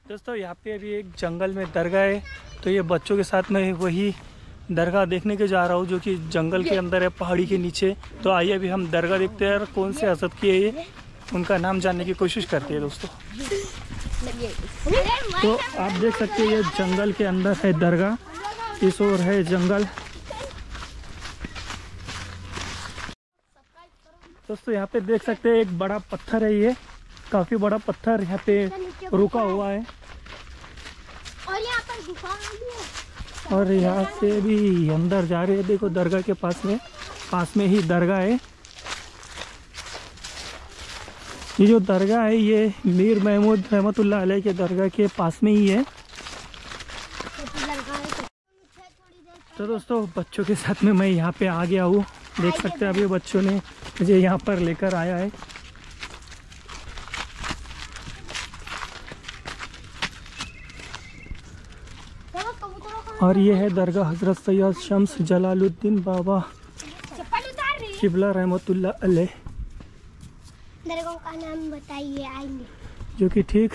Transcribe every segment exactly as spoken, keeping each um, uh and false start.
दोस्तों यहाँ पे अभी एक जंगल में दरगाह है, तो ये बच्चों के साथ में वही दरगाह देखने के जा रहा हूँ जो कि जंगल के अंदर है, पहाड़ी के नीचे। तो आइए अभी हम दरगाह देखते हैं और कौन से हजरत की है ये, उनका नाम जानने की कोशिश करते हैं दोस्तों। तो आप देख सकते हैं ये जंगल के अंदर है दरगाह, इस ओर है जंगल। दोस्तों यहाँ पे देख सकते हैं एक बड़ा पत्थर है, ये काफी बड़ा पत्थर यहाँ पे रुका हुआ है और यहाँ पर गुफा है और यहाँ से भी अंदर जा रहे हैं। देखो दरगाह के पास में पास में ही दरगाह है। ये जो दरगाह है ये मीर महमूद रहमतुल्लाह अलैह के दरगाह के पास में ही है। तो दोस्तों बच्चों के साथ में मैं यहाँ पे आ गया हूँ, देख सकते हैं अभी बच्चों ने मुझे यहाँ पर लेकर आया है। और ये है दरगाह हज़रत सैयद शम्स जलालुद्दीन बाबा किबला रहमतुल्लाह अलैह। दरगाह का नाम बताइए, आएंगे जो कि ठीक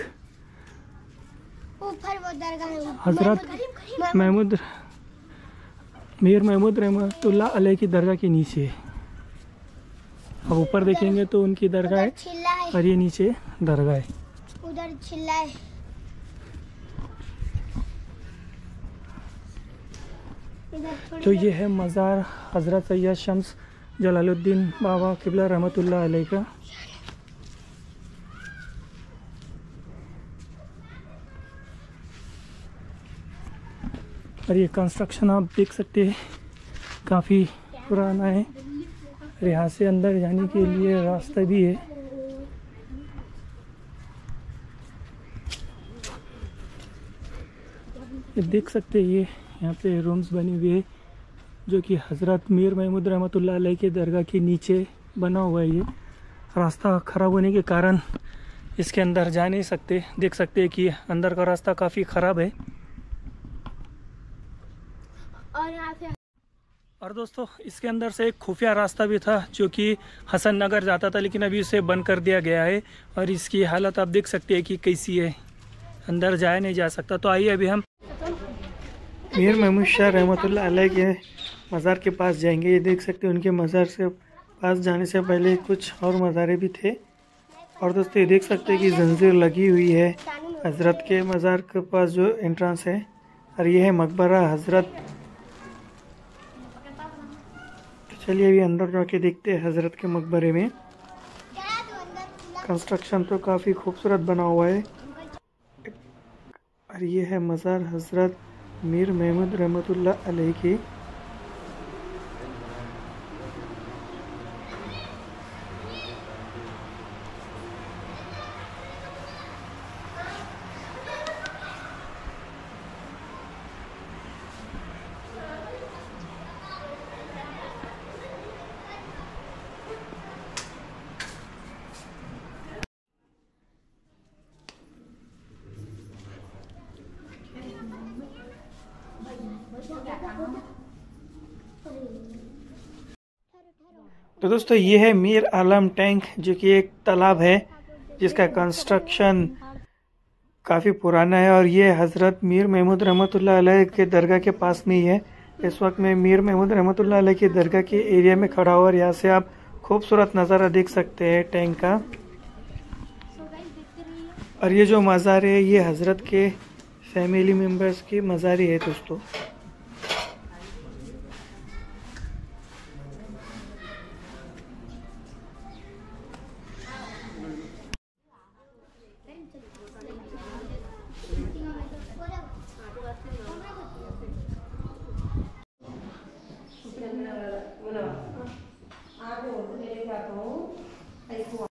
ऊपर वो दरगाह है, हज़रत महमूद मीर महमूद रहमतुल्लाह अलैह की दरगाह के नीचे है। अब ऊपर देखेंगे तो उनकी दरगाह है और ये नीचे दरगाह है। उधर छिल्ला है। तो ये है मज़ार हज़रत सैयद शम्स जलालुद्दीन बाबा किबला रहमतुल्लाह अलैह का। और ये कंस्ट्रक्शन आप देख सकते हैं काफ़ी पुराना है। और यहाँ से अंदर जाने के लिए रास्ता भी है। ये देख सकते हैं ये यहाँ पे रूम्स बने हुए हैं जो कि हज़रत मीर महमूद रहमतुल्लाह अलैह के दरगाह के नीचे बना हुआ है। ये रास्ता ख़राब होने के कारण इसके अंदर जा नहीं सकते। देख सकते हैं कि अंदर का रास्ता काफ़ी ख़राब है। और यहाँ से और दोस्तों इसके अंदर से एक खुफिया रास्ता भी था जो कि हसन नगर जाता था, लेकिन अभी उसे बंद कर दिया गया है। और इसकी हालत आप देख सकते हैं कि कैसी है, अंदर जाया नहीं जा सकता। तो आइए अभी हम मीर महमूद शाह रहमतुल्लाह अलैह के मज़ार के पास जाएंगे। ये देख सकते हैं उनके मज़ार से पास जाने से पहले कुछ और मज़ारे भी थे। और दोस्तों ये देख सकते हैं कि जंजीर लगी हुई है हज़रत के मज़ार के पास जो एंट्रेंस है। और ये है मकबरा हज़रत। तो चलिए अभी अंदर जाके देखते हैं हज़रत के मकबरे में। कंस्ट्रक्शन तो काफ़ी खूबसूरत बना हुआ है। और ये है मज़ार हज़रत मीर महमूद रहमतुल्लाह अलैह की। तो दोस्तों ये है मीर आलम टैंक जो कि एक तालाब है जिसका कंस्ट्रक्शन काफ़ी पुराना है। और ये हज़रत मीर महमूद रहमतुल्लाह अलैह के दरगाह के पास में ही है। इस वक्त मैं मीर महमूद रहमतुल्लाह अलैह के दरगाह के एरिया में खड़ा हुआ और यहाँ से आप खूबसूरत नज़ारा देख सकते हैं टैंक का। और ये जो मज़ार है ये हज़रत के फैमिली मेम्बर्स की मज़ारी है दोस्तों।